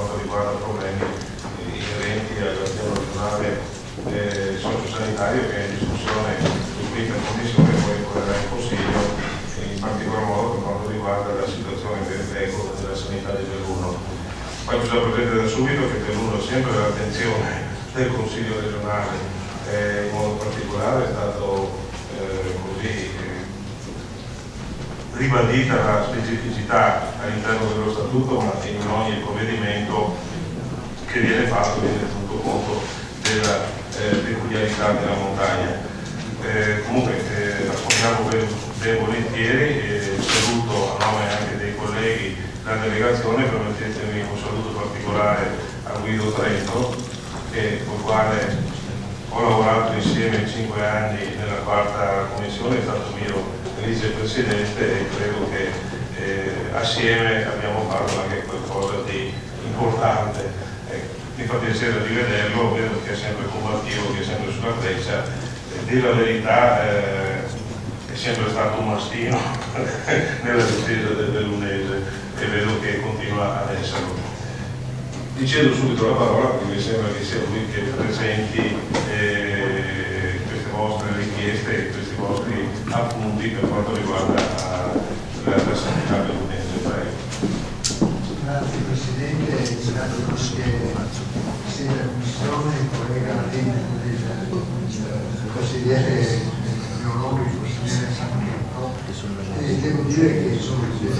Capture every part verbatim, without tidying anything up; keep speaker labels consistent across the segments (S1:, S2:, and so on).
S1: quanto riguarda problemi inerenti al piano regionale eh, sociosanitario che è in discussione qui in Commissione e poi correrà in Consiglio, in particolar modo per quanto riguarda la situazione della sanità di Belluno. Faccio già presente da subito che Belluno è sempre all'attenzione del Consiglio regionale, eh, in modo particolare è stato eh, così eh, ribadita la specificità all'interno dello statuto, ma in ogni provvedimento che viene fatto viene tenuto conto della eh, peculiarità della montagna. Eh, comunque eh, ascoltiamo ben, ben volentieri e saluto a nome anche dei colleghi la delegazione, permettetemi un saluto particolare a Guido Trento, che, con il quale ho lavorato insieme cinque anni nella quarta commissione, è stato mio vicepresidente e credo che eh, assieme abbiamo fatto anche qualcosa di importante. Eh, mi fa piacere rivederlo, vedo che è sempre combattivo, che è sempre sulla freccia. Dire la verità, eh, è sempre stato un mastino nella difesa del bellunese e vedo che continua ad esserlo. Dicevo subito la parola perché mi sembra che sia lui che presenti eh, queste vostre richieste e questi vostri appunti per quanto riguarda la, la sanità bellunese. Prego.
S2: Grazie Presidente, grazie Presidente della Commissione, il collega del consigliere Neologi, il consigliere Santo, e devo dire che sono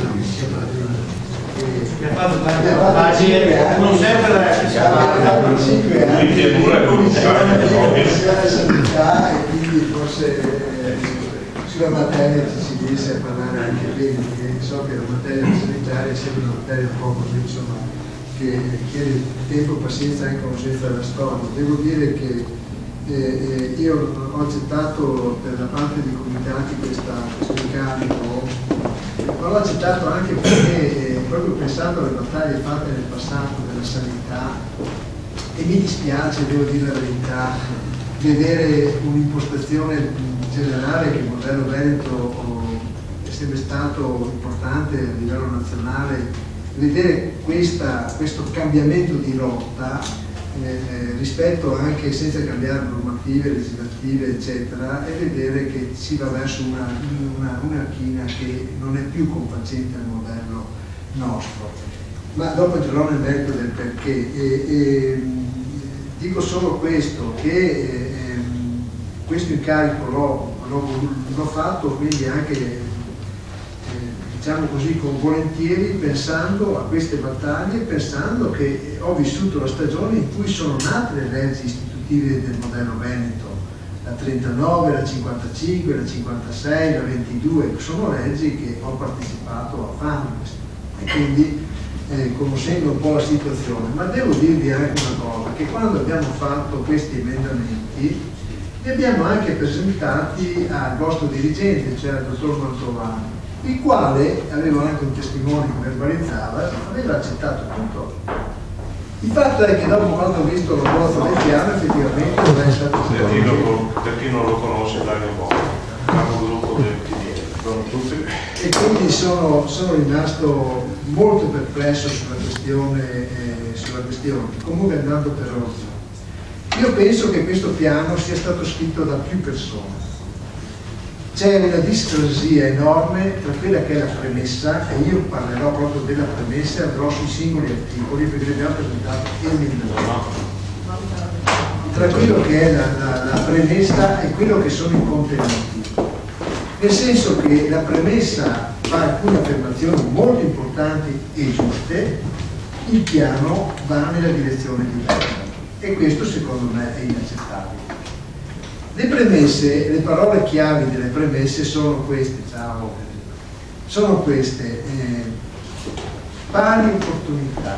S3: mi ha fatto tante pagine, non sempre la
S2: cinque anni di commissione di sanità e quindi forse sulla materia ci si riesce a parlare anche bene, perché so che la materia sanitaria è sempre una materia un po' così, insomma, che richiede tempo, pazienza e anche conoscenza della storia. Devo dire che Eh, eh, io ho accettato per la parte dei comitati questa, questo incarico, ma l'ho accettato anche perché eh, proprio pensando alle battaglie fatte nel passato della sanità, e mi dispiace, devo dire la verità, vedere un'impostazione generale che il modello Veneto oh, è sempre stato importante a livello nazionale, vedere questa, questo cambiamento di rotta Eh, rispetto anche senza cambiare normative, legislative eccetera, e vedere che si va verso una, una, una china che non è più confacente al modello nostro. Ma dopo entrerò nel merito del perché. E, e, dico solo questo, che eh, questo incarico l'ho fatto quindi anche diciamo così con volentieri, pensando a queste battaglie, pensando che ho vissuto la stagione in cui sono nate le leggi istitutive del modello Veneto, la trentanove, la cinquantacinque, la cinquantasei, la ventidue, sono leggi che ho partecipato a fare e quindi eh, conoscendo un po' la situazione. Ma devo dirvi anche una cosa, che quando abbiamo fatto questi emendamenti li abbiamo anche presentati al vostro dirigente, cioè al dottor Mantovani, il quale aveva anche un testimone che verbalizzava, aveva accettato tutto. Il fatto è che dopo, quando ho visto la bozza del piano, effettivamente non è stato
S1: per chi, lo, per chi non lo conosce, Dario Bono, capogruppo del P D.
S2: E quindi sono, sono rimasto molto perplesso sulla questione, eh, sulla questione. Comunque, andando per ordine, io penso che questo piano sia stato scritto da più persone. C'è una discrasia enorme tra quella che è la premessa, e io parlerò proprio della premessa e andrò sui singoli articoli perché li abbiamo presentati emendamenti, tra quello che è la, la, la premessa e quello che sono i contenuti. Nel senso che la premessa fa alcune affermazioni molto importanti e giuste, il piano va nella direzione diversa e questo secondo me è inaccettabile. Le premesse, le parole chiavi delle premesse sono queste, ciao, sono queste, eh, pari opportunità,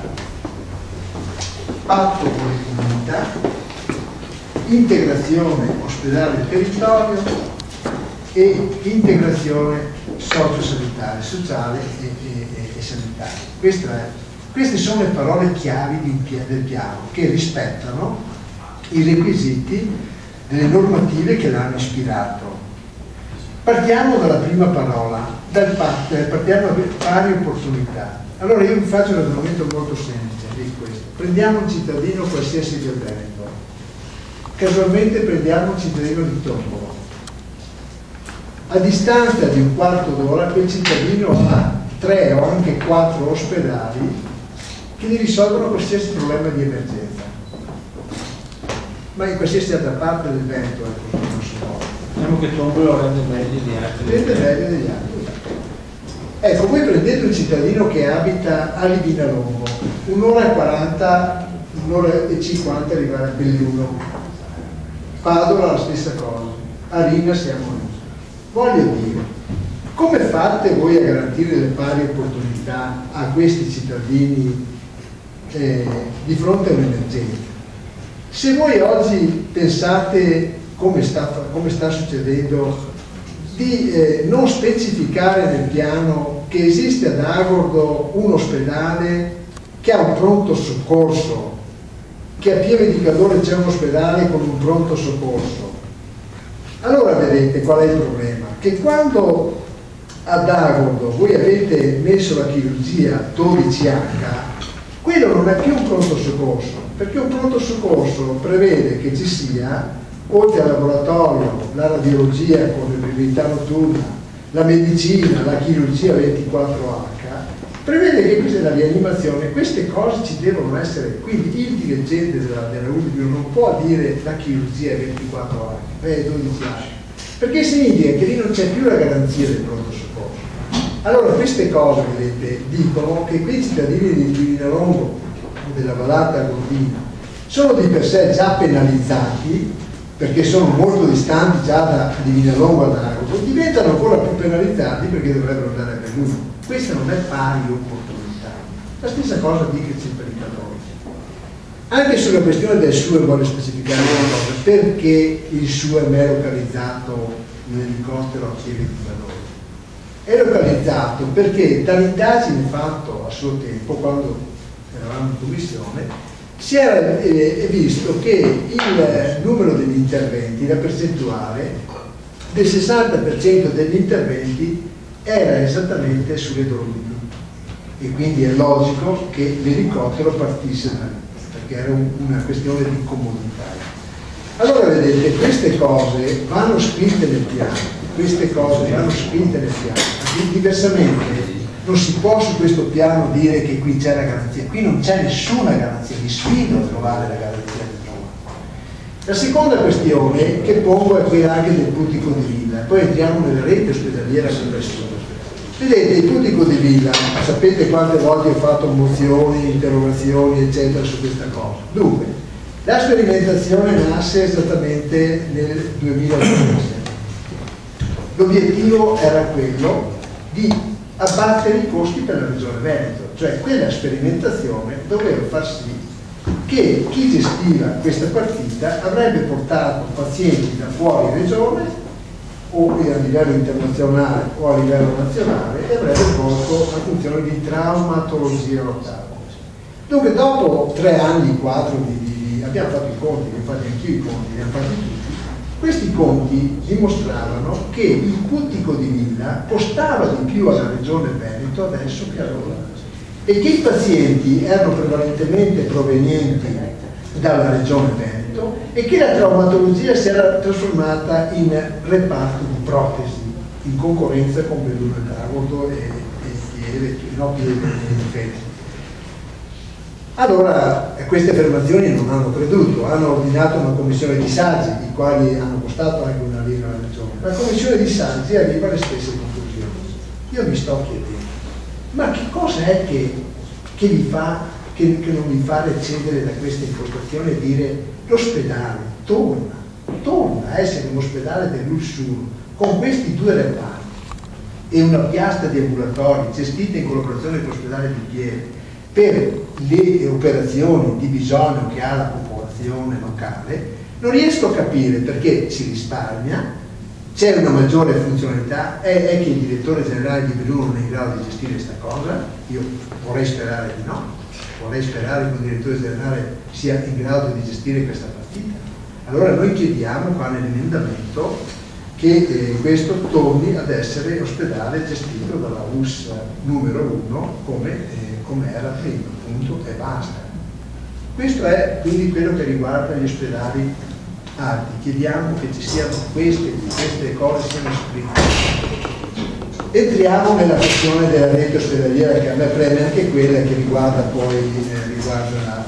S2: patto con le comunità, integrazione ospedale e territorio e integrazione sociosanitaria, sociale e, e, e sanitaria. Questa è, queste sono le parole chiavi del piano che rispettano i requisiti delle normative che l'hanno ispirato. Partiamo dalla prima parola, dal patto, partiamo da pari opportunità. Allora io vi faccio un ragionamento molto semplice di questo. Prendiamo un cittadino qualsiasi del Veneto, casualmente prendiamo un cittadino di Tombolo. A distanza di un quarto d'ora quel cittadino ha tre o anche quattro ospedali che gli risolvono qualsiasi problema di emergenza. Ma in qualsiasi altra parte del Veneto è così, non si può.
S3: Diciamo che Tombolo rende meglio di altri.
S2: Rende meglio degli altri. Ecco, voi prendete un cittadino che abita a Livinalongo, un'ora e quaranta, un'ora e cinquanta arrivare a Belluno. Padova la stessa cosa, a Rina siamo noi. Voglio dire, come fate voi a garantire le pari opportunità a questi cittadini eh, di fronte a un'emergenza? Se voi oggi pensate, come sta, come sta succedendo, di eh, non specificare nel piano che esiste ad Agordo un ospedale che ha un pronto soccorso, che a Pieve di Cadore c'è un ospedale con un pronto soccorso, allora vedete qual è il problema? Che quando ad Agordo voi avete messo la chirurgia dodici acca, quello non è più un pronto soccorso, perché un pronto soccorso prevede che ci sia, oltre al laboratorio, la radiologia con l'eventualità notturna, la medicina, la chirurgia ventiquattro acca, prevede che questa è la rianimazione, queste cose ci devono essere, quindi il dirigente della, della U D I non può dire la chirurgia è ventiquattro acca, è dodici acca, perché significa che lì non c'è più la garanzia del pronto soccorso. Allora queste cose, vedete, dicono che quei cittadini di Livinalongo o della Vallata Agordina sono di per sé già penalizzati, perché sono molto distanti già da Livinalongo ad Agordo, diventano ancora più penalizzati perché dovrebbero andare a Belluno. Questa non è pari opportunità. La stessa cosa dicasi per i cattolici. Anche sulla questione del S U E voglio specificare una cosa, perché il S U E è localizzato nell'elicottero a Chieri di Valore. È localizzato perché dall'indagine fatta a suo tempo, quando eravamo in commissione, si era eh, visto che il numero degli interventi, la percentuale del sessanta per cento degli interventi era esattamente sulle Dolomiti, e quindi è logico che l'elicottero partisse da lì, perché era un, una questione di comodità. Allora vedete, queste cose vanno scritte nel piano, queste cose vanno scritte nel piano, diversamente non si può su questo piano dire che qui c'è la garanzia, qui non c'è nessuna garanzia, vi sfido a trovare la garanzia di nuovo. La seconda questione che pongo è quella anche del Putico di Villa, poi entriamo nella rete ospedaliera complessiva. Vedete, il Putico di Villa, sapete quante volte ho fatto mozioni, interrogazioni eccetera su questa cosa. Dunque, la sperimentazione nasce esattamente nel duemiladiciassette. L'obiettivo era quello di abbattere i costi per la Regione Veneto, cioè quella sperimentazione doveva far sì che chi gestiva questa partita avrebbe portato pazienti da fuori regione o a livello internazionale o a livello nazionale e avrebbe svolto la funzione di traumatologia locale. Dunque dopo tre anni, quattro di, di, abbiamo fatto i conti, li ho fatti anch'io i conti, li abbiamo fatti tutti. Questi conti dimostravano che il Putico di Villa costava di più alla Regione Veneto adesso che allora, e che i pazienti erano prevalentemente provenienti dalla Regione Veneto e che la traumatologia si era trasformata in reparto di protesi in concorrenza con Belluno e Agordo e, e, e, e no, Pieve e Difesa. Allora queste affermazioni non hanno creduto, hanno ordinato una commissione di saggi, i quali hanno costato anche una lira alla regione. La commissione di saggi arriva alle stesse conclusioni. Io mi sto chiedendo, ma che cosa è che, che, vi fa, che, che non vi fa recedere da questa impostazione e dire l'ospedale torna, torna a essere un ospedale dell'U S U R con questi due reparti e una piastra di ambulatori gestita in collaborazione con l'ospedale di Pieve per le operazioni di bisogno che ha la popolazione locale, non riesco a capire perché si risparmia, c'è una maggiore funzionalità, è, è che il direttore generale di Belluno non è in grado di gestire questa cosa, io vorrei sperare di no, vorrei sperare che un direttore generale sia in grado di gestire questa partita. Allora noi chiediamo qua nell'emendamento che eh, questo torni ad essere ospedale gestito dalla U S numero uno come, eh, come era prima, punto e basta. Questo è quindi quello che riguarda gli ospedali alti. Chiediamo che ci siano queste, queste cose siano scritte. Entriamo nella questione della rete ospedaliera, che a me preme anche quella che riguarda poi eh, riguarda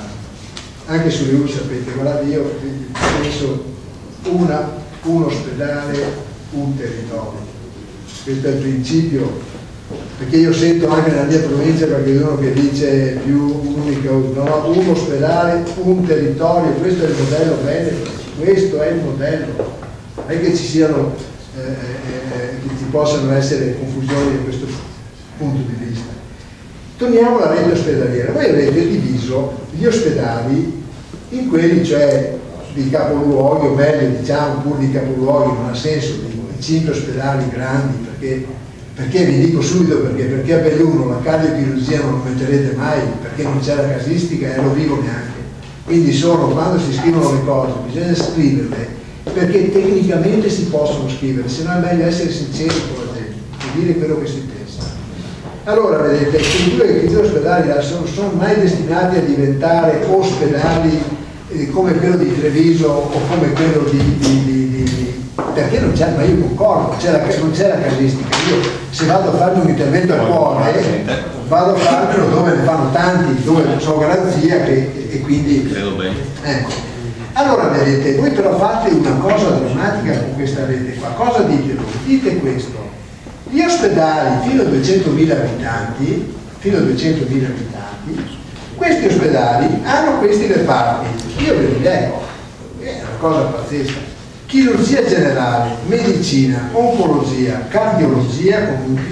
S2: a, anche sulle U, sapete, guardate, io penso una, un ospedale, un territorio. Questo è il principio, perché io sento anche nella mia provincia qualche uno che dice più un'unica, no, un ospedale, un territorio, questo è il modello Veneto, questo è il modello, non è che ci siano eh, eh, che ci possano essere confusioni da questo punto di vista. Torniamo alla rete ospedaliera. Voi avete diviso gli ospedali in quelli, cioè di capoluoghi, o meglio diciamo pur di capoluoghi, non ha senso di cinque ospedali grandi, perché, perché vi dico subito perché, perché a Belluno la cardiochirurgia non lo metterete mai, perché non c'è la casistica e lo vivo neanche. Quindi sono, quando si scrivono le cose bisogna scriverle perché tecnicamente si possono scrivere, se no è meglio essere sinceri con la gente e dire quello che si pensa. Allora vedete, strutture che chiudono ospedali sono, sono mai destinati a diventare ospedali eh, come quello di Treviso o come quello di, di, di, di perché non c'è, ma io concordo, non c'è la, non c'è la casistica. Io se vado a farmi un intervento al cuore vado a farmelo dove ne fanno tanti, dove so garanzia che, e quindi
S4: credo bene.
S2: Ecco. Allora vedete, voi però fate una cosa drammatica con questa rete qua. Cosa dite voi? Dite questo: gli ospedali fino a duecentomila abitanti, fino a duecentomila abitanti, questi ospedali hanno questi reparti. Io ve li leggo, è una cosa pazzesca: chirurgia generale, medicina, oncologia, cardiologia, comunque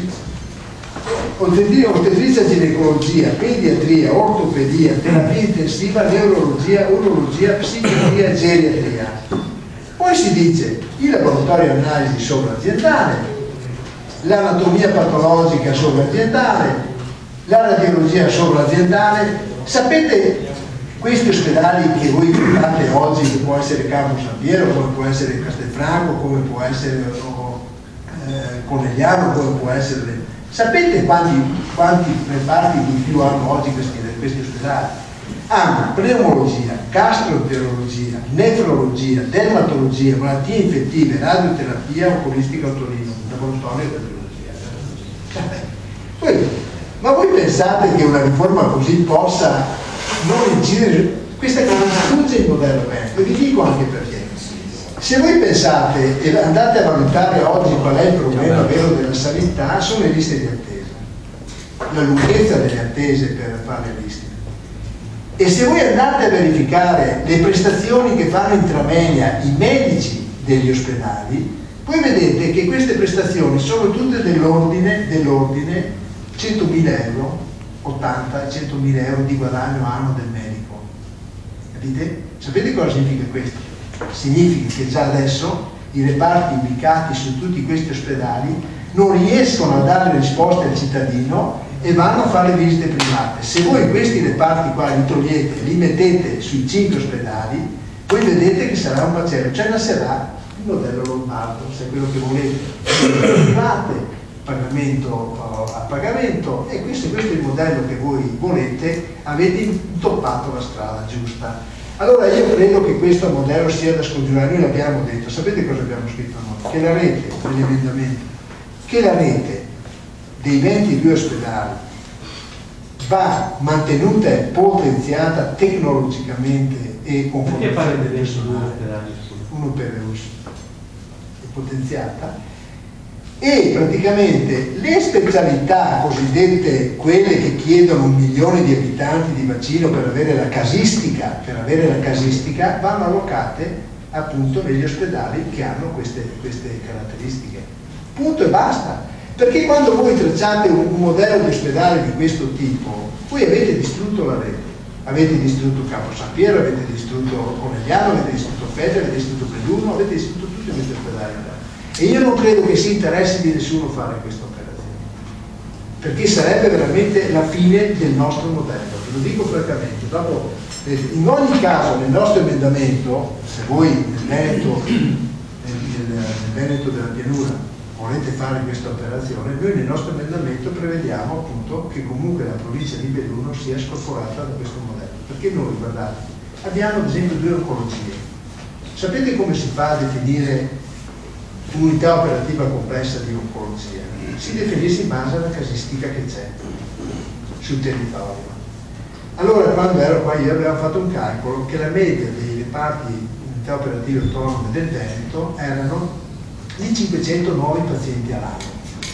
S2: ostetricia, ginecologia, pediatria, ortopedia, terapia intensiva, neurologia, urologia, psichiatria e geriatria. Poi si dice il laboratorio di analisi sovraziendale, l'anatomia patologica sovraziendale, la radiologia sovraziendale. Sapete questi ospedali che voi trovate oggi, che può essere Campo San Piero, come può essere Castelfranco, come può essere oh, eh, Conegliano, come può essere... Sapete quanti, quanti reparti di più hanno oggi questi, questi ospedali? Hanno pneumologia, gastroenterologia, nefrologia, dermatologia, malattie infettive, radioterapia, oculistica otorino, laboratorio di radiologia. Ma voi pensate che una riforma così possa non incidere? Questa cosa distrugge il modello Veneto, e vi dico anche perché. Se voi pensate e andate a valutare oggi qual è il problema vero della sanità, sono le liste di attesa, la lunghezza delle attese per fare le liste. E se voi andate a verificare le prestazioni che fanno intramoenia i medici degli ospedali, voi vedete che queste prestazioni sono tutte dell'ordine dell'ordine centomila euro, ottanta centomila euro di guadagno anno del medico. Capite? Sapete cosa significa questo? Significa che già adesso i reparti ubicati su tutti questi ospedali non riescono a dare risposte al cittadino e vanno a fare visite private. Se voi questi reparti qua li togliete, li mettete sui cinque ospedali, voi vedete che sarà un macello, cioè nascerà il modello lombardo, se è quello che volete, private, pagamento a pagamento, e questo, questo è il modello che voi volete, avete intoppato la strada giusta. Allora io credo che questo modello sia da scongiurare. Noi l'abbiamo detto, sapete cosa abbiamo scritto noi? Che la rete degli emendamenti, che la rete dei ventidue ospedali va mantenuta e potenziata tecnologicamente e conformemente.
S3: Perché fare dei ventidue ospedali?
S2: Uno per U S, è potenziata, e praticamente le specialità cosiddette, quelle che chiedono un milione di abitanti di bacino per avere la casistica, per avere la casistica vanno allocate appunto negli ospedali che hanno queste, queste caratteristiche. Punto e basta. Perché quando voi tracciate un, un modello di ospedale di questo tipo, voi avete distrutto la rete. Avete distrutto Campo San Piero, avete distrutto Conegliano, avete distrutto Fede, avete distrutto Belluno, avete distrutto tutti questi ospedali. E io non credo che sia interesse di nessuno fare questa operazione, perché sarebbe veramente la fine del nostro modello, ve lo dico francamente. Dopo, in ogni caso nel nostro emendamento, se voi nel merito del, del, Veneto della Pianura volete fare questa operazione, noi nel nostro emendamento prevediamo appunto che comunque la provincia di Belluno sia scorporata da questo modello, perché noi, guardate, abbiamo ad esempio due oncologie. Sapete come si fa a definire un'unità operativa complessa di oncologia? Si definisce in base alla casistica che c'è sul territorio. Allora, quando ero qua io avevo fatto un calcolo che la media dei reparti unità operative autonome del Veneto erano di cinquecentonove pazienti all'anno.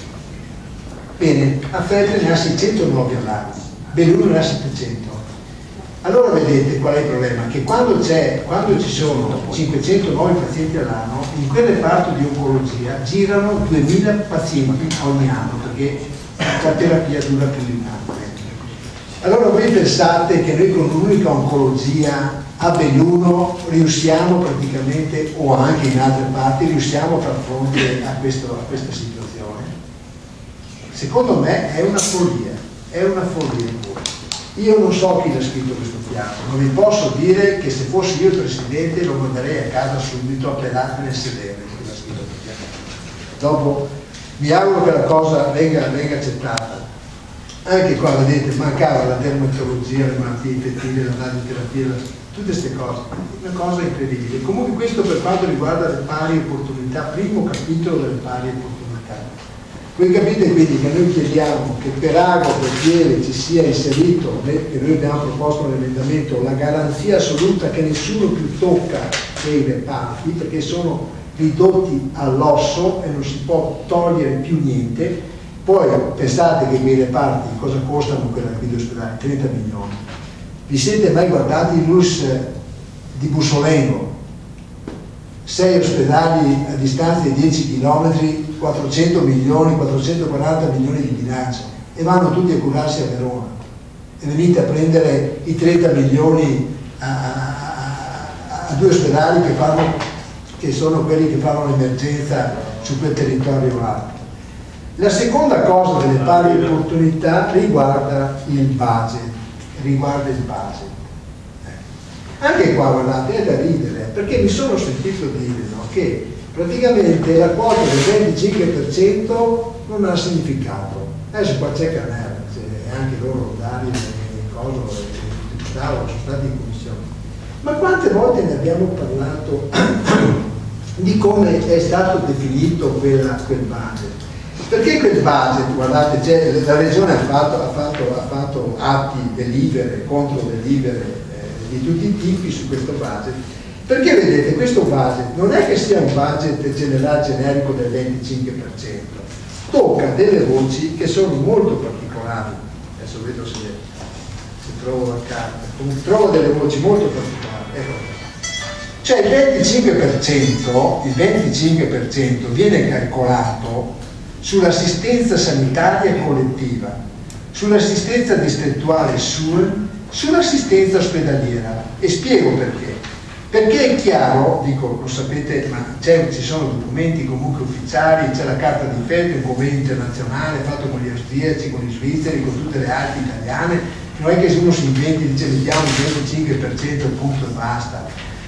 S2: Bene, a Feltre ne ha seicentonove all'anno, Belluno ne ha settecento. Allora vedete qual è il problema? Che quando, c'è, quando ci sono cinquecentonove pazienti all'anno, in quel reparto di oncologia girano duemila pazienti ogni anno, perché la terapia dura più di un anno. Allora voi pensate che noi con un'unica oncologia a Belluno riusciamo praticamente, o anche in altre parti, riusciamo a far fronte a, questo, a questa situazione? Secondo me è una follia, è una follia pura. Io non so chi l'ha scritto questo piano, non vi posso dire che se fossi io il presidente lo manderei a casa subito a pelarmene e sedere chi l'ha scritto questo piano. Dopo mi auguro che la cosa venga, venga accettata. Anche qua vedete, mancava la dermatologia, le malattie infettive, la radioterapia, tutte queste cose, una cosa incredibile. Comunque questo per quanto riguarda le pari opportunità, primo capitolo delle pari opportunità. Voi capite quindi che noi chiediamo che per Ago, per Pieve ci sia inserito, e noi abbiamo proposto nell'emendamento, la garanzia assoluta che nessuno più tocca quei reparti, perché sono ridotti all'osso e non si può togliere più niente. Poi pensate che quei reparti cosa costano quella qui di ospedale? trenta milioni. Vi siete mai guardati il L U S di Bussolengo? sei ospedali a distanza di dieci chilometri, quattrocento milioni, quattrocentoquaranta milioni di bilancio, e vanno tutti a curarsi a Verona. E venite a prendere i trenta milioni a, a, a due ospedali che, fanno, che sono quelli che fanno l'emergenza su quel territorio alto. La seconda cosa delle pari opportunità riguarda il budget, riguarda il budget. Anche qua, guardate, è da ridere, perché mi sono sentito dire, no, che praticamente la quota del venticinque per cento non ha significato. Adesso qua c'è Canella, c'è anche loro, Dario e Coso, e Gustavo, sono stati in commissione. Ma quante volte ne abbiamo parlato di come è stato definito quella, quel budget? Perché quel budget, guardate, cioè, la Regione ha fatto, ha fatto, ha fatto atti, delibere, contro delibere eh, di tutti i tipi su questo budget, perché vedete, questo budget non è che sia un budget generale generico del venticinque per cento, tocca delle voci che sono molto particolari. Adesso vedo se, se trovo la carta, comunque trovo delle voci molto particolari. Ecco. Cioè il venticinque per cento, il venticinque per cento viene calcolato sull'assistenza sanitaria collettiva, sull'assistenza distrettuale S U R, sull'assistenza ospedaliera. E spiego perché. Perché è chiaro, dico, lo sapete, ma ci sono documenti comunque ufficiali, c'è la carta di Feltre, un convegno internazionale fatto con gli austriaci, con gli svizzeri, con tutte le altre italiane. Non è che uno si inventi e dice mettiamo il venticinque per cento punto e basta.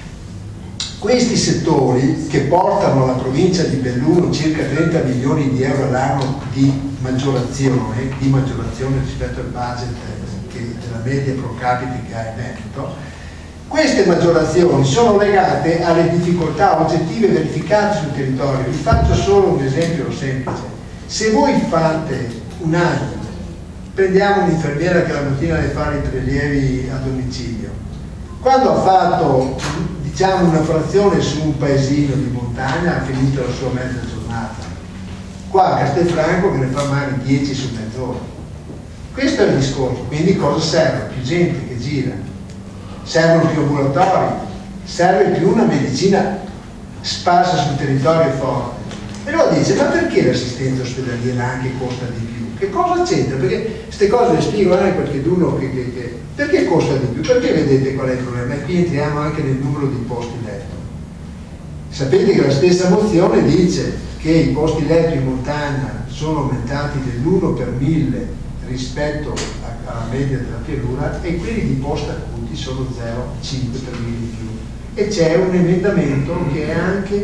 S2: Questi settori che portano alla provincia di Belluno circa trenta milioni di euro all'anno di maggiorazione, di maggiorazione rispetto al budget che, della media pro capite che ha il Veneto, queste maggiorazioni sono legate alle difficoltà oggettive verificate sul territorio. Vi faccio solo un esempio semplice. Se voi fate un anno, prendiamo un'infermiera che la mattina deve fare i prelievi a domicilio, quando ha fatto diciamo una frazione su un paesino di montagna ha finito la sua mezza giornata. Qua a Castelfranco che ne fa magari dieci su mezz'ora. Questo è il discorso. Quindi cosa serve? Più gente che gira, servono più ambulatori, serve più una medicina sparsa sul territorio forte. E lui dice, ma perché l'assistenza ospedaliera anche costa di più? Che cosa c'entra? Perché queste cose le spiego anche a qualcuno che, che, che perché costa di più? Perché vedete qual è il problema? E qui entriamo anche nel numero di posti letto. Sapete che la stessa mozione dice che i posti letto in montagna sono aumentati dell'uno per mille rispetto alla media della pianura e quelli di post acuti sono zero virgola cinque per mille in più. E c'è un emendamento che è anche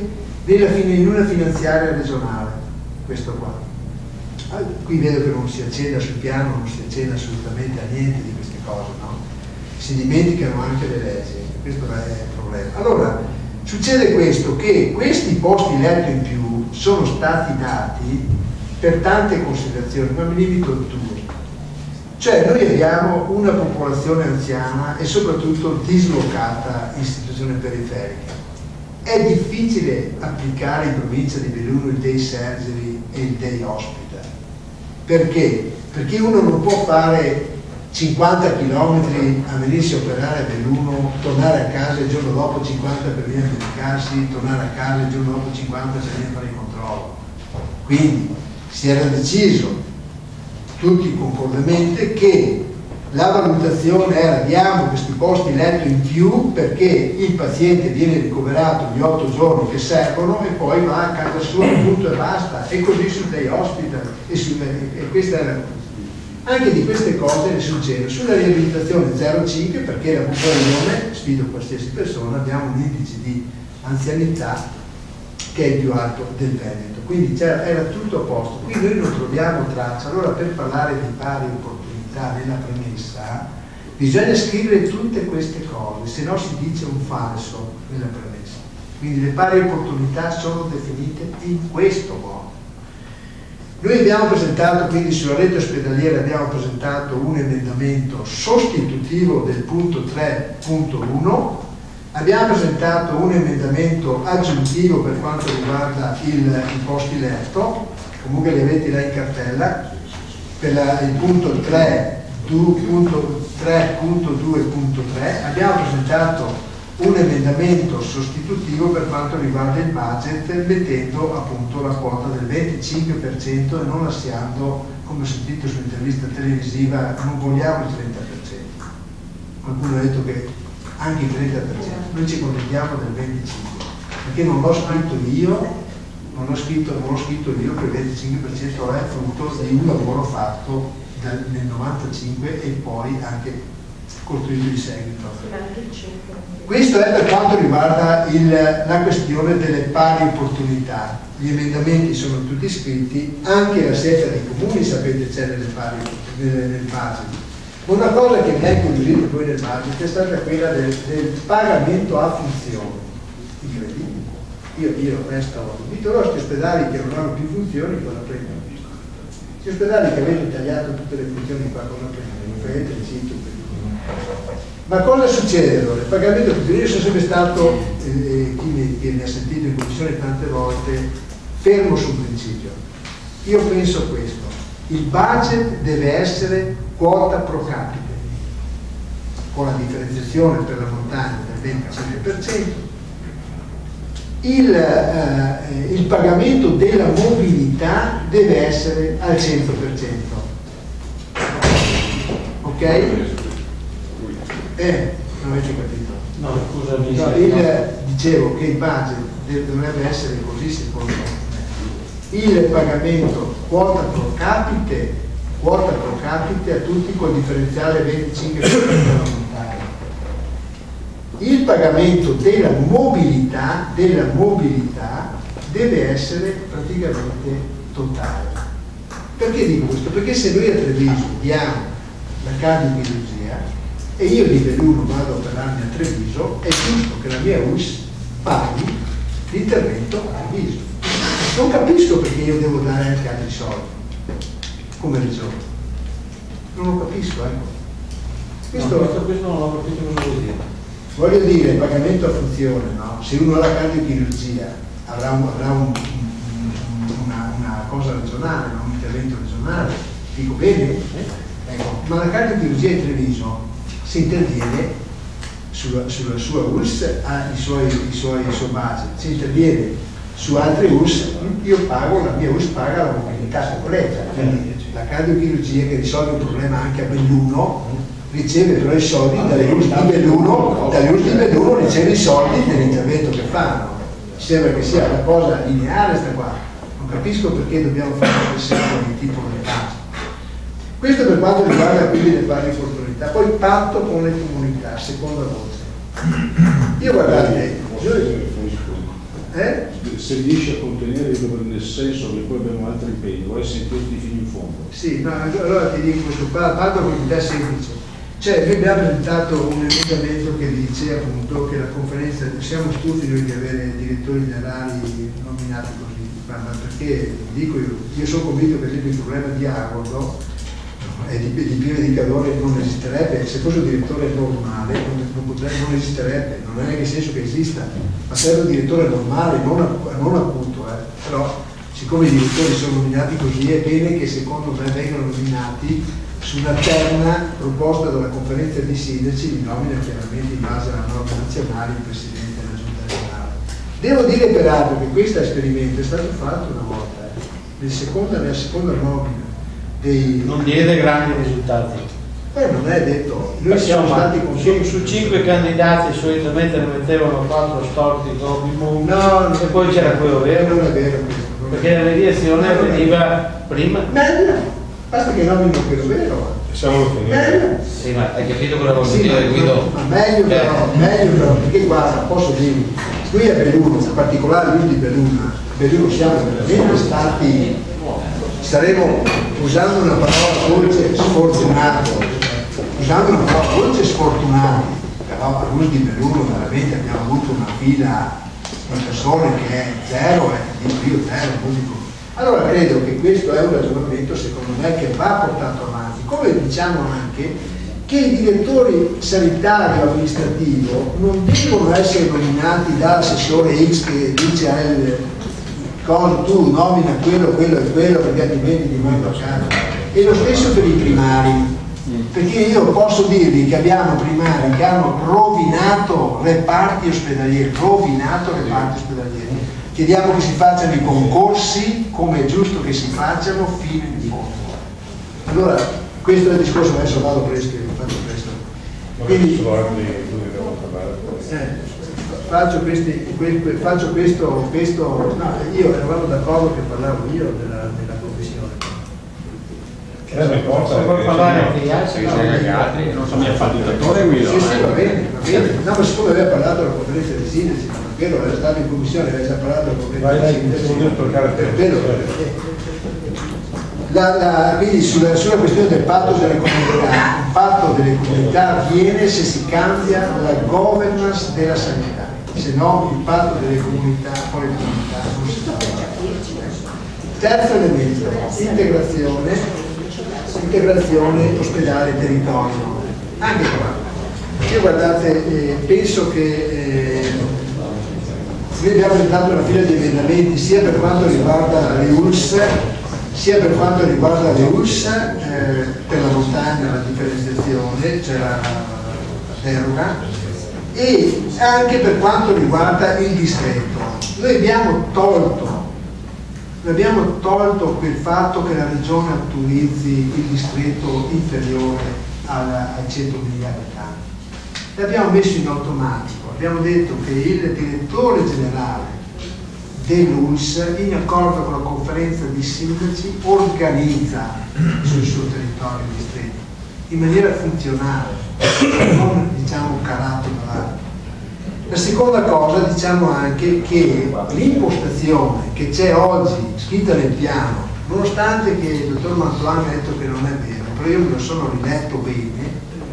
S2: nella fine, in una finanziaria regionale, questo qua. Ah, qui vedo che non si accenda sul piano, non si accenda assolutamente a niente di queste cose, no? Si dimenticano anche le leggi, questo è il problema. Allora, succede questo, che questi posti letto in più sono stati dati per tante considerazioni, ma mi limito a due. Cioè noi abbiamo una popolazione anziana e soprattutto dislocata in situazione periferica. È difficile applicare in provincia di Belluno il day surgery e il day hospital. Perché? Perché uno non può fare cinquanta chilometri a venirsi a operare a Belluno, tornare a casa il giorno dopo cinquanta per venire a medicarsi, tornare a casa il giorno dopo cinquanta per venire a fare il controllo. Quindi si era deciso tutti concordemente che la valutazione era: diamo questi posti letto in più perché il paziente viene ricoverato gli otto giorni che servono e poi va a casa sua, punto e basta, e così sul day hospital e, sul, e questa era. Anche di queste cose ne succede. Sulla riabilitazione zero virgola cinque perché la popolazione, sfido qualsiasi persona, abbiamo un indice di anzianità che è il più alto del Veneto, quindi era tutto a posto. Qui noi non troviamo traccia. Allora, per parlare di pari opportunità nella premessa bisogna scrivere tutte queste cose, se no si dice un falso nella premessa. Quindi le pari opportunità sono definite in questo modo. Noi abbiamo presentato, quindi sulla rete ospedaliera abbiamo presentato un emendamento sostitutivo del punto tre punto uno, abbiamo presentato un emendamento aggiuntivo per quanto riguarda il, i posti letto, comunque li avete là in cartella, per la, il punto tre punto due punto tre, abbiamo presentato un emendamento sostitutivo per quanto riguarda il budget, mettendo appunto la quota del venticinque per cento e non lasciando, come ho sentito sull'intervista televisiva, non vogliamo il trenta per cento. Qualcuno ha detto che anche il trenta per cento, noi ci contentiamo del venticinque per cento, perché non l'ho scritto io, non l'ho scritto, non l'ho scritto io che il venticinque per cento è frutto di un lavoro fatto nel novantacinque e poi anche costruito in seguito. Questo è per quanto riguarda il, la questione delle pari opportunità. Gli emendamenti sono tutti scritti, anche la setta dei comuni sapete c'è nelle pari, nelle, nel budget. Una cosa che mi ha incuriosito poi nel budget è stata quella del, del pagamento a funzione. Incredibile. Io, io resto ho detto, allora questi ospedali che non hanno più funzioni cosa prendono? Questi ospedali che avete tagliato tutte le funzioni qua cosa prendono? Prendete il sito. Ma cosa succede allora? Il pagamento a funzione, io sono sempre stato, eh, chi, mi, chi mi ha sentito in commissione tante volte, fermo sul principio. Io penso questo: il budget deve essere quota pro capite, con la differenziazione per la montagna del venticinque per cento. Il, eh, il pagamento della mobilità deve essere al cento per cento. Ok? Eh, non avete capito?
S3: No, scusami.
S2: No, il, dicevo che il budget dovrebbe essere così secondo me. Il pagamento quota pro capite, quota pro capite a tutti col differenziale venticinque per cento della montagna. Il pagamento della mobilità, della mobilità deve essere praticamente totale. Perché dico questo? Perché se noi a Treviso diamo la cardiochirurgia e io di Belluno vado a operarmi a Treviso, è giusto che la mia U S paghi l'intervento a Treviso. Non capisco perché io devo dare anche altri soldi come regione. Non lo capisco, ecco. Questo,
S3: no, questo, questo non l'ho capito cosa vuol dire.
S2: Voglio dire, il pagamento a funzione, no? Se uno ha la cardiochirurgia avrà, un, avrà un, una, una cosa regionale, no? Un intervento regionale, dico bene? Ecco. Ma la cardiochirurgia di Treviso si interviene sulla, sulla sua U S, ha i suoi, i suoi, il suo budget, si interviene su altre U S, io pago, la mia U S paga la mobilità completa, quindi la cardiochirurgia che risolve un problema anche a Belluno riceve però i soldi dalle U S di Belluno, dalle U S di Belluno riceve i soldi dell'intervento che fanno. Mi sembra che sia una cosa lineare sta qua, non capisco perché dobbiamo fare questo tipo di caso. Questo per quanto riguarda quindi le pari opportunità. Poi patto con le comunità, seconda voce. Io guardate, io, Eh?
S4: Se riesci a contenere, nel senso che poi abbiamo altri impegni, vuoi sentirti fino in fondo?
S2: Sì, no, allora ti dico questo, parto con un'idea semplice. Cioè, noi abbiamo presentato un emendamento che dice appunto che la conferenza, siamo stufi noi di avere direttori generali nominati così, ma, ma perché dico io, io sono convinto che per esempio il problema di Agordo e di, di Pio di Cadore non esisterebbe, se fosse un direttore normale non, non, potrebbe, non esisterebbe, non è nel senso che esista, ma sarebbe un direttore normale, non, non acuto, eh. Però siccome i direttori sono nominati così è bene che secondo me vengano nominati su una terna proposta dalla conferenza dei sindaci, di nomina chiaramente in base alla norma nazionale il presidente della giunta regionale. Devo dire peraltro che questo esperimento è stato fatto una volta, eh. nel seconda, nella seconda nomina dei...
S3: non diede grandi risultati.
S2: Eh, non è detto, noi siamo stati
S3: su, su cinque candidati solitamente ne mettevano quattro storti Gobi Moon,
S2: no,
S3: e poi c'era quello vero.
S2: Non è vero questo, non
S3: perché la mediazione veniva prima.
S2: Meglio, basta che nomino quello vero.
S1: Siamo finiti.
S5: Sì, ma hai capito cosa vuol
S2: Sì,
S5: dire,
S2: ma,
S5: Guido?
S2: ma meglio però, meglio però, perché guarda, posso dirvi, qui a Belluno, in particolare lui di Belluno, Belluno siamo veramente stati, staremo usando una parola dolce, sfortunato, usando una parola dolce sfortunati, però a lui di Belluno veramente abbiamo avuto una fila di persone che è zero, e dico io zero, non dico. Allora credo che questo è un ragionamento secondo me che va portato avanti, come diciamo anche che i direttori sanitario o amministrativo non devono essere nominati dall'assessore X che dice al cosa, tu nomina quello, quello e quello perché altrimenti ti mando a casa. E lo stesso per i primari, perché io posso dirvi che abbiamo primari che hanno rovinato reparti ospedalieri, rovinato reparti ospedalieri. Chiediamo che si facciano i concorsi come è giusto che si facciano fino in fondo. Allora, questo è il discorso, adesso vado presto, faccio presto. Quindi, eh, faccio, questi, faccio questo, questo, no, io eravamo d'accordo che parlavo io della, della commissione.
S3: Se vuoi parlare anche gli altri,
S6: non so, mi ha fatto il dottore Guido.
S2: Sì, sì, va bene, va bene. No, ma siccome aveva parlato della conferenza dei sindaci, ma vero, era stato in commissione, aveva già parlato della conferenza dei sindaci. Vero, la, la, quindi sulla, sulla questione del patto delle comunità, il patto delle comunità avviene se si cambia la governance della sanità, se no il patto delle comunità, poi le comunità non si fa. Terzo elemento, integrazione. integrazione ospedale territorio. Anche qua, io guardate, eh, penso che eh, noi abbiamo presentato una fila di emendamenti sia per quanto riguarda le U L S sia per quanto riguarda le U L S eh, per la montagna, la differenziazione, cioè la, la deroga, e anche per quanto riguarda il distretto. Noi abbiamo tolto abbiamo tolto quel fatto che la regione autorizzi il distretto inferiore alla, ai centomila abitanti. L'abbiamo messo in automatico, abbiamo detto che il direttore generale dell'U L S, in accordo con la conferenza di sindaci, organizza sul suo territorio il distretto in maniera funzionale, non diciamo calato dall'alto. La seconda cosa, diciamo anche che l'impostazione che c'è oggi scritta nel piano, nonostante che il dottor Mantuani ha detto che non è vero, però io me lo sono riletto bene,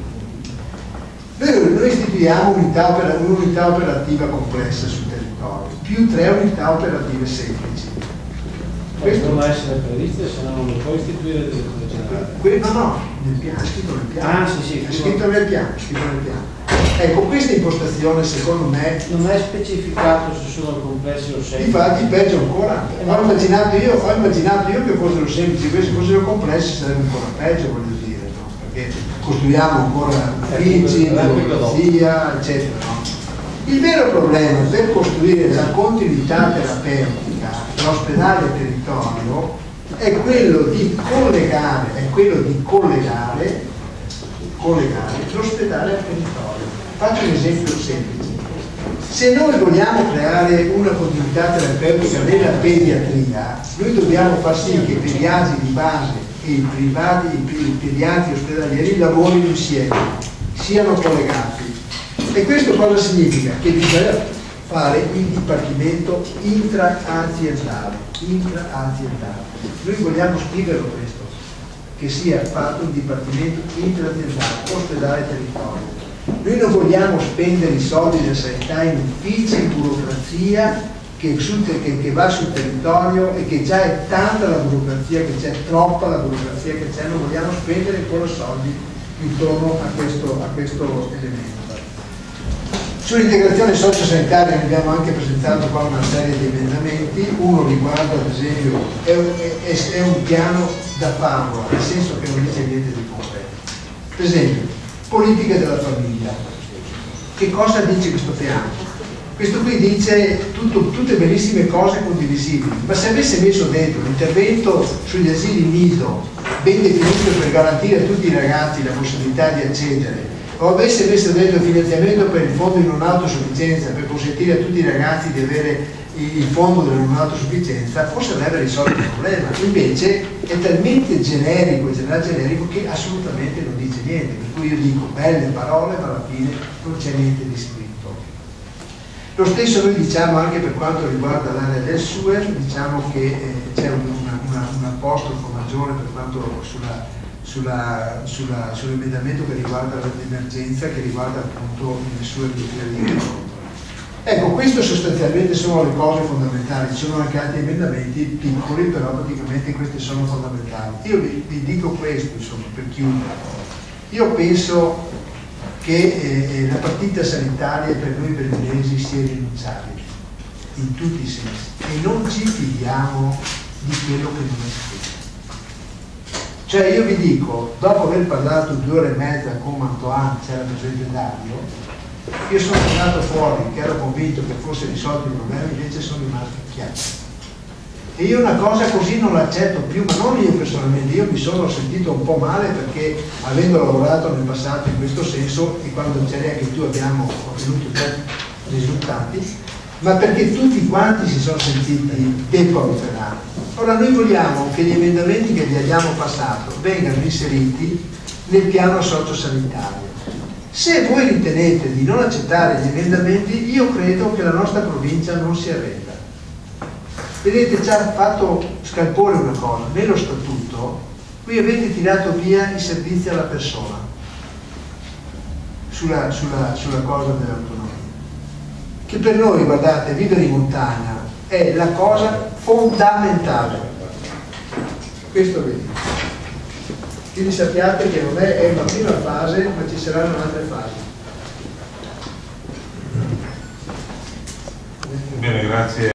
S2: noi, noi istituiamo un'unità oper, operativa complessa sul territorio, più tre unità operative semplici.
S3: Questo devono essere previste, se no non lo puoi istituire il direttore generale.
S2: No, no, nel piano, è scritto nel piano.
S3: Ah, sì, sì.
S2: È scritto nel piano, è scritto nel piano. Ecco, questa impostazione secondo me
S3: non è specificato se sono complessi o semplici.
S2: Infatti peggio ancora. Ho immaginato io, ho immaginato io che fossero semplici, questi fossero complessi sarebbe ancora peggio, voglio dire, no? Perché costruiamo ancora uffici, burocrazia, eccetera. No? Il vero problema per costruire la continuità terapeutica dall'ospedale al territorio è quello di collegare, è quello di collegare, collegare l'ospedale al territorio. Faccio un esempio semplice. Se noi vogliamo creare una continuità terapeutica nella pediatria, noi dobbiamo far sì che i pediatri di base e i privati, i pediatri ospedalieri lavorino insieme, siano collegati. E questo cosa significa? Che bisogna, fare il dipartimento intra-aziendale. Intra-aziendale. Noi vogliamo scriverlo questo, che sia fatto il dipartimento intra-aziendale, ospedale e territorio. Noi non vogliamo spendere i soldi della sanità in uffici, in burocrazia che, sul, che, che va sul territorio, e che già è tanta la burocrazia che c'è, troppa la burocrazia che c'è, non vogliamo spendere ancora soldi intorno a questo, a questo elemento. Sull'integrazione sociosanitaria abbiamo anche presentato qua una serie di emendamenti. Uno riguarda, ad esempio, è, è, è un piano da farlo, nel senso che non dice niente di concreto. Per esempio, politiche della famiglia. Che cosa dice questo piano? Questo qui dice tutto, tutte bellissime cose condivisibili, ma se avesse messo dentro l'intervento sugli asili nido, ben definito per garantire a tutti i ragazzi la possibilità di accedere, o avesse messo dentro il finanziamento per il fondo di non autosufficienza, per consentire a tutti i ragazzi di avere il fondo della non autosufficienza, forse avrebbe risolto il problema. Invece è talmente generico e generico che assolutamente non dice niente, per cui io dico belle parole, ma alla fine non c'è niente di scritto. Lo stesso noi diciamo anche per quanto riguarda l'area del S U E R, diciamo che eh, c'è un, una, una, un apostrofo maggiore per quanto sulla Sulla, sulla, sull'emendamento che riguarda l'emergenza, che riguarda appunto il suo di Ecco, questo sostanzialmente sono le cose fondamentali. Ci sono anche altri emendamenti piccoli, però praticamente questi sono fondamentali. Io vi, vi dico questo, insomma, per chiudere. Io penso che eh, la partita sanitaria per noi berlinesi sia rinunciabile, in tutti i sensi, e non ci fidiamo di quello che non è scritto. Cioè io vi dico, dopo aver parlato due ore e mezza con Antoine, c'era presente Dario, io sono tornato fuori che ero convinto che fosse risolto il problema, invece sono rimasto chiaro. E io una cosa così non l'accetto più, ma non io personalmente, io mi sono sentito un po' male perché avendo lavorato nel passato in questo senso, e quando c'eri anche tu abbiamo ottenuto certi risultati, ma perché tutti quanti si sono sentiti depauperati. Ora noi vogliamo che gli emendamenti che vi abbiamo passato vengano inseriti nel piano sociosanitario. Se voi ritenete di non accettare gli emendamenti, io credo che la nostra provincia non si arrenda. Vedete, ci ha fatto scalpore una cosa, nello statuto qui avete tirato via i servizi alla persona sulla, sulla, sulla cosa dell'autonomia, che per noi, guardate, vivere in montagna è la cosa fondamentale. Questo vedi. Quindi sappiate che non è, è una prima fase, ma ci saranno altre fasi.
S1: Bene, grazie.